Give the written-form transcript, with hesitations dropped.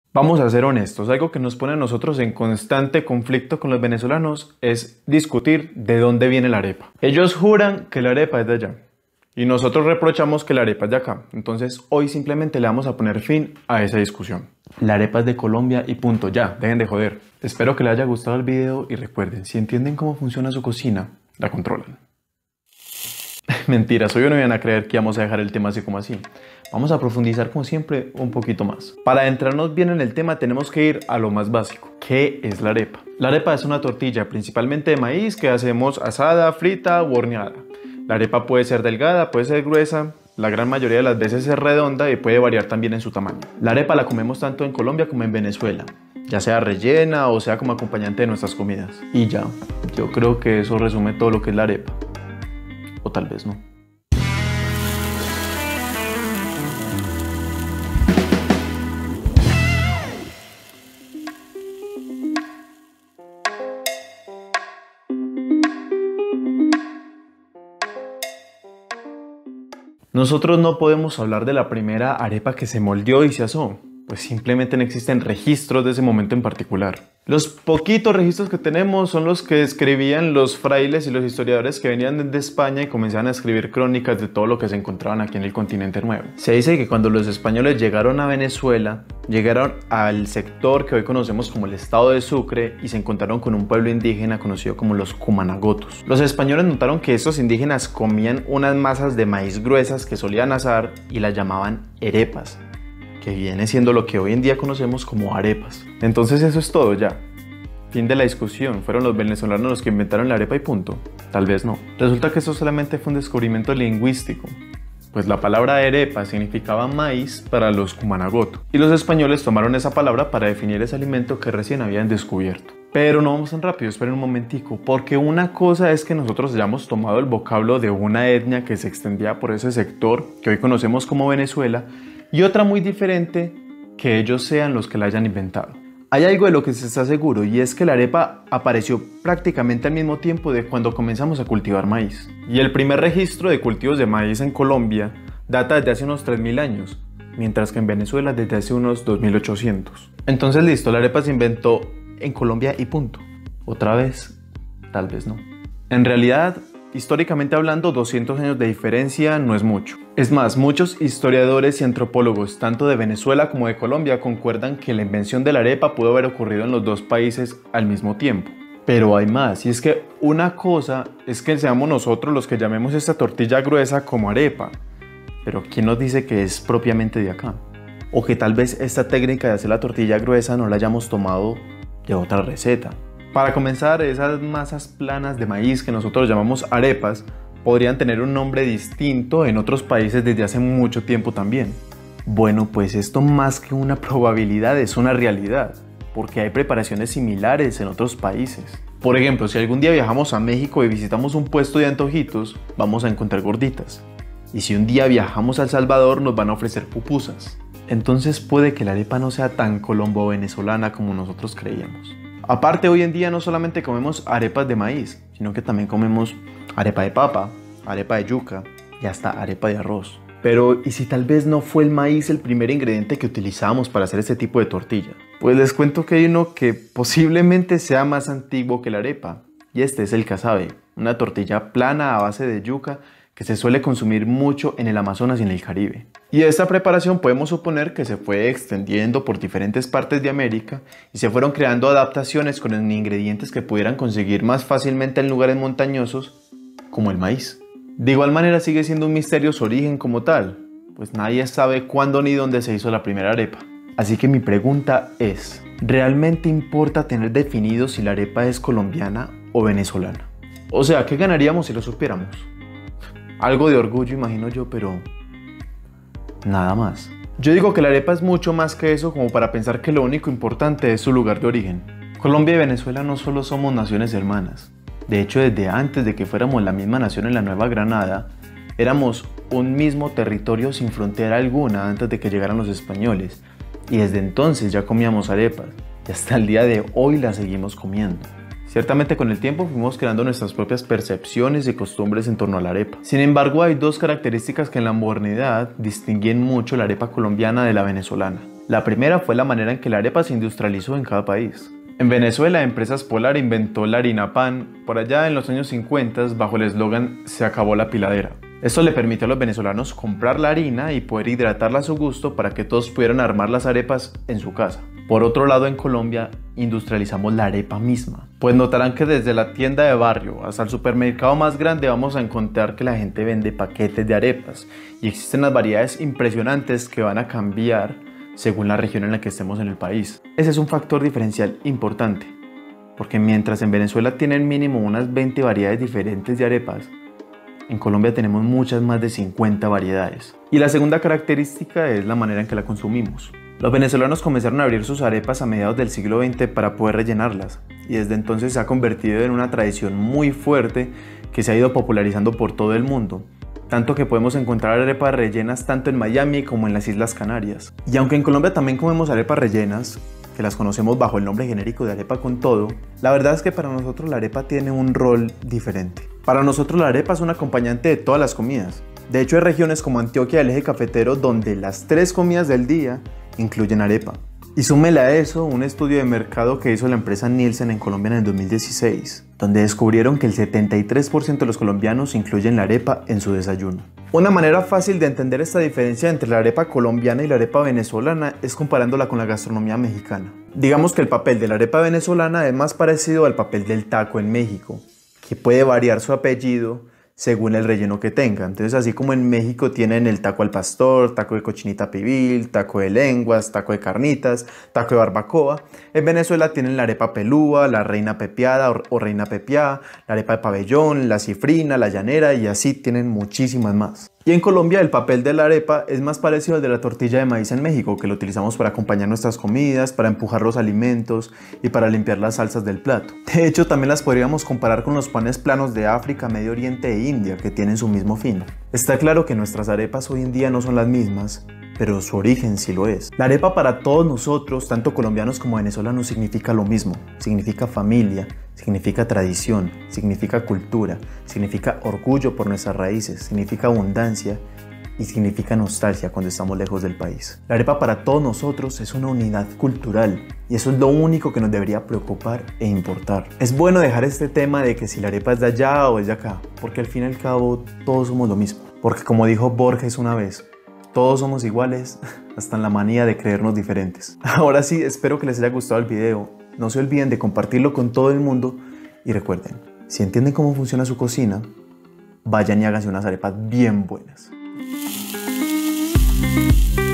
Vamos a ser honestos, algo que nos pone a nosotros en constante conflicto con los venezolanos es discutir de dónde viene la arepa. Ellos juran que la arepa es de allá y nosotros reprochamos que la arepa es de acá. Entonces hoy simplemente le vamos a poner fin a esa discusión. La arepa es de Colombia y punto, ya, dejen de joder. Espero que les haya gustado el video y recuerden, si entienden cómo funciona su cocina, la controlan. Mentira, hoy no me van a creer que vamos a dejar el tema así como así. Vamos a profundizar como siempre un poquito más. Para adentrarnos bien en el tema tenemos que ir a lo más básico. ¿Qué es la arepa? La arepa es una tortilla principalmente de maíz que hacemos asada, frita o horneada. La arepa puede ser delgada, puede ser gruesa, la gran mayoría de las veces es redonda y puede variar también en su tamaño. La arepa la comemos tanto en Colombia como en Venezuela, ya sea rellena o sea como acompañante de nuestras comidas. Y ya, yo creo que eso resume todo lo que es la arepa. O tal vez no. Nosotros no podemos hablar de la primera arepa que se moldeó y se asó, pues simplemente no existen registros de ese momento en particular. Los poquitos registros que tenemos son los que escribían los frailes y los historiadores que venían desde España y comenzaban a escribir crónicas de todo lo que se encontraban aquí en el continente nuevo. Se dice que cuando los españoles llegaron a Venezuela, llegaron al sector que hoy conocemos como el estado de Sucre y se encontraron con un pueblo indígena conocido como los cumanagotos. Los españoles notaron que estos indígenas comían unas masas de maíz gruesas que solían asar y las llamaban arepas, que viene siendo lo que hoy en día conocemos como arepas. Entonces eso es todo ya. Fin de la discusión. ¿Fueron los venezolanos los que inventaron la arepa y punto? Tal vez no. Resulta que eso solamente fue un descubrimiento lingüístico, pues la palabra arepa significaba maíz para los cumanagoto, y los españoles tomaron esa palabra para definir ese alimento que recién habían descubierto. Pero no vamos tan rápido, esperen un momentico, porque una cosa es que nosotros hayamos tomado el vocablo de una etnia que se extendía por ese sector que hoy conocemos como Venezuela, y otra muy diferente, que ellos sean los que la hayan inventado. Hay algo de lo que se está seguro y es que la arepa apareció prácticamente al mismo tiempo de cuando comenzamos a cultivar maíz. Y el primer registro de cultivos de maíz en Colombia data desde hace unos 3000 años, mientras que en Venezuela desde hace unos 2800. Entonces listo, la arepa se inventó en Colombia y punto. Otra vez, tal vez no. En realidad, históricamente hablando, 200 años de diferencia no es mucho. Es más, muchos historiadores y antropólogos, tanto de Venezuela como de Colombia, concuerdan que la invención de la arepa pudo haber ocurrido en los dos países al mismo tiempo. Pero hay más, y es que una cosa es que seamos nosotros los que llamemos esta tortilla gruesa como arepa, pero ¿quién nos dice que es propiamente de acá? O que tal vez esta técnica de hacer la tortilla gruesa no la hayamos tomado de otra receta. Para comenzar, esas masas planas de maíz que nosotros llamamos arepas podrían tener un nombre distinto en otros países desde hace mucho tiempo también. Bueno, pues esto más que una probabilidad es una realidad, porque hay preparaciones similares en otros países. Por ejemplo, si algún día viajamos a México y visitamos un puesto de antojitos, vamos a encontrar gorditas. Y si un día viajamos a El Salvador, nos van a ofrecer pupusas. Entonces puede que la arepa no sea tan colombo-venezolana como nosotros creíamos. Aparte, hoy en día no solamente comemos arepas de maíz, sino que también comemos arepa de papa, arepa de yuca y hasta arepa de arroz. Pero, ¿y si tal vez no fue el maíz el primer ingrediente que utilizamos para hacer este tipo de tortilla? Pues les cuento que hay uno que posiblemente sea más antiguo que la arepa, y este es el casabe, una tortilla plana a base de yuca que se suele consumir mucho en el Amazonas y en el Caribe. Y de esta preparación podemos suponer que se fue extendiendo por diferentes partes de América y se fueron creando adaptaciones con ingredientes que pudieran conseguir más fácilmente en lugares montañosos, como el maíz. De igual manera sigue siendo un misterio su origen como tal, pues nadie sabe cuándo ni dónde se hizo la primera arepa. Así que mi pregunta es, ¿realmente importa tener definido si la arepa es colombiana o venezolana? O sea, ¿qué ganaríamos si lo supiéramos? Algo de orgullo, imagino yo, pero nada más. Yo digo que la arepa es mucho más que eso, como para pensar que lo único importante es su lugar de origen. Colombia y Venezuela no solo somos naciones hermanas. De hecho, desde antes de que fuéramos la misma nación en la Nueva Granada, éramos un mismo territorio sin frontera alguna antes de que llegaran los españoles. Y desde entonces ya comíamos arepas, y hasta el día de hoy las seguimos comiendo. Ciertamente con el tiempo fuimos creando nuestras propias percepciones y costumbres en torno a la arepa. Sin embargo, hay dos características que en la modernidad distinguen mucho la arepa colombiana de la venezolana. La primera fue la manera en que la arepa se industrializó en cada país. En Venezuela, Empresas Polar inventó la harina pan por allá en los años 50 bajo el eslogan "Se acabó la piladera". Esto le permitió a los venezolanos comprar la harina y poder hidratarla a su gusto para que todos pudieran armar las arepas en su casa. Por otro lado, en Colombia industrializamos la arepa misma. Pues notarán que desde la tienda de barrio hasta el supermercado más grande vamos a encontrar que la gente vende paquetes de arepas y existen las variedades impresionantes que van a cambiar según la región en la que estemos en el país. Ese es un factor diferencial importante, porque mientras en Venezuela tienen mínimo unas 20 variedades diferentes de arepas, en Colombia tenemos muchas más de 50 variedades. Y la segunda característica es la manera en que la consumimos. Los venezolanos comenzaron a abrir sus arepas a mediados del siglo XX para poder rellenarlas, y desde entonces se ha convertido en una tradición muy fuerte que se ha ido popularizando por todo el mundo, tanto que podemos encontrar arepas rellenas tanto en Miami como en las Islas Canarias. Y aunque en Colombia también comemos arepas rellenas, que las conocemos bajo el nombre genérico de arepa con todo, la verdad es que para nosotros la arepa tiene un rol diferente. Para nosotros la arepa es un acompañante de todas las comidas. De hecho, hay regiones como Antioquia del eje cafetero donde las 3 comidas del día incluyen arepa. Y súmele a eso un estudio de mercado que hizo la empresa Nielsen en Colombia en el 2016, donde descubrieron que el 73% de los colombianos incluyen la arepa en su desayuno. Una manera fácil de entender esta diferencia entre la arepa colombiana y la arepa venezolana es comparándola con la gastronomía mexicana. Digamos que el papel de la arepa venezolana es más parecido al papel del taco en México, que puede variar su apellido según el relleno que tenga. Entonces, así como en México tienen el taco al pastor, taco de cochinita pibil, taco de lenguas, taco de carnitas, taco de barbacoa, en Venezuela tienen la arepa pelúa, la reina pepiada o reina pepiada, la arepa de pabellón, la cifrina, la llanera y así tienen muchísimas más. Y en Colombia el papel de la arepa es más parecido al de la tortilla de maíz en México, que lo utilizamos para acompañar nuestras comidas, para empujar los alimentos y para limpiar las salsas del plato. De hecho, también las podríamos comparar con los panes planos de África, Medio Oriente e India, que tienen su mismo fin. Está claro que nuestras arepas hoy en día no son las mismas, pero su origen sí lo es. La arepa para todos nosotros, tanto colombianos como venezolanos, significa lo mismo. Significa familia, significa tradición, significa cultura, significa orgullo por nuestras raíces, significa abundancia y significa nostalgia cuando estamos lejos del país. La arepa para todos nosotros es una unidad cultural y eso es lo único que nos debería preocupar e importar. Es bueno dejar este tema de que si la arepa es de allá o es de acá, porque al fin y al cabo todos somos lo mismo. Porque como dijo Borges una vez, todos somos iguales, hasta en la manía de creernos diferentes. Ahora sí, espero que les haya gustado el video. No se olviden de compartirlo con todo el mundo. Y recuerden, si entienden cómo funciona su cocina, vayan y háganse unas arepas bien buenas.